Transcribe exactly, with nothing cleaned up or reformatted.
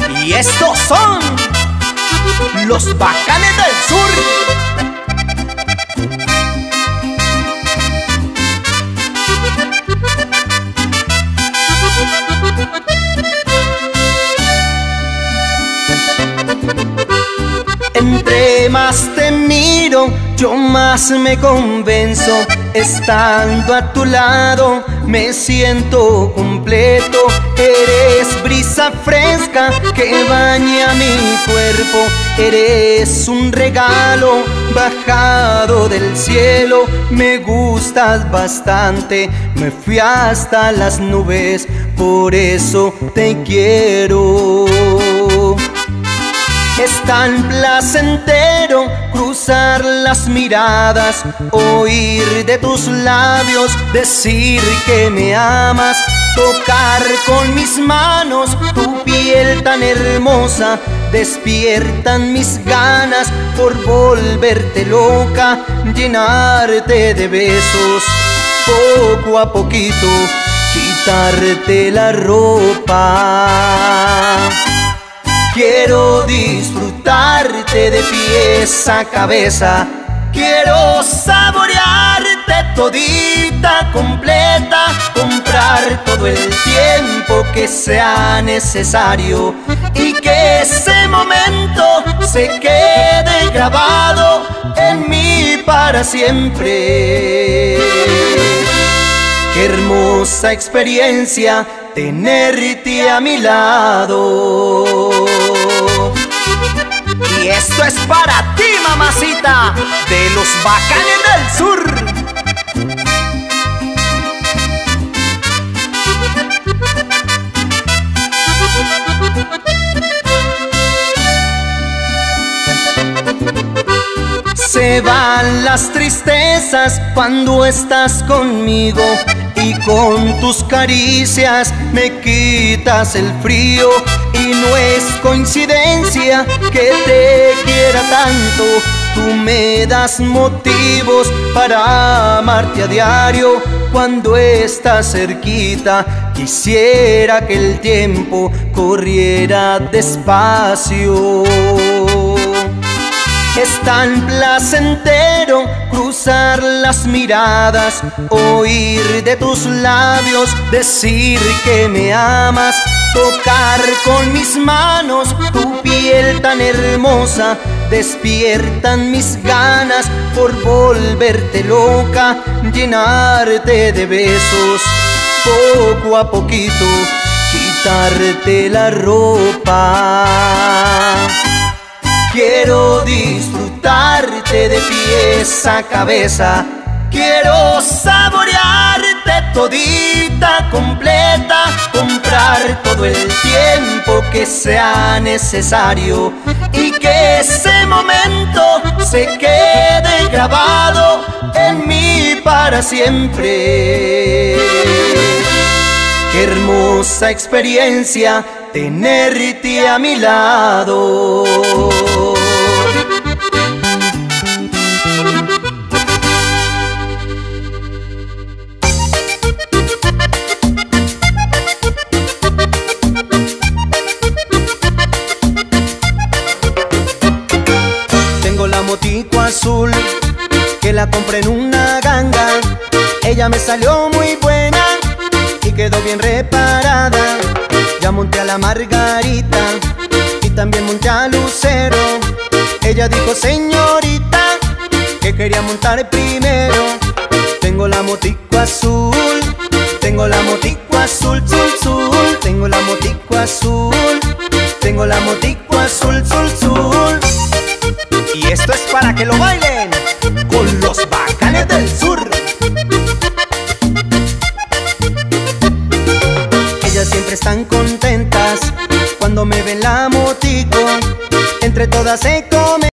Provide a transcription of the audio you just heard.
Y estos son los Bacanes del Sur. Entre más te miro, yo más me convenzo. Estando a tu lado, me siento completo. Eres brisa fresca que baña mi cuerpo. Eres un regalo bajado del cielo. Me gustas bastante, me fui hasta las nubes, por eso te quiero. Es tan placentero cruzar las miradas, oír de tus labios decir que me amas, tocar con mis manos tu piel tan hermosa. Despiertan mis ganas por volverte loca, llenarte de besos, poco a poquito quitarte la ropa. Quiero disfrutarte de pies a cabeza, quiero saborearte todita completa, comprar todo el tiempo que sea necesario y que ese momento se quede grabado en mí para siempre. Qué hermosa experiencia tenerte a mi lado. Y esto es para ti, mamacita, de los Bacanes del Sur. Se van las tristezas cuando estás conmigo, y con tus caricias me quitas el frío. Y no es coincidencia que te quiera tanto, tú me das motivos para amarte a diario. Cuando estás cerquita quisiera que el tiempo corriera despacio. Es tan placentero cruzar las miradas, oír de tus labios decir que me amas, tocar con mis manos tu piel tan hermosa. Despiertan mis ganas por volverte loca, llenarte de besos, poco a poquito quitarte la ropa. Quiero disfrutarte de pies a cabeza, quiero saborearte todita completa, comprar todo el tiempo que sea necesario y que ese momento se quede grabado en mí para siempre. Qué hermosa experiencia tenerte a mi lado. Tengo la motico azul que la compré en una ganga. Ella me salió muy buena y quedó bien reparada. Ya monté a la Margarita y también monté a Lucero. Ella dijo señorita que quería montar primero. Tengo la motico azul, tengo la motico azul, azul, azul. Tengo la motico azul, tengo la motico azul, azul, azul. Y esto es para que lo bailen con los Bacanes del Sur. Ellas siempre están contentas cuando me ven la motico, entre todas se comen.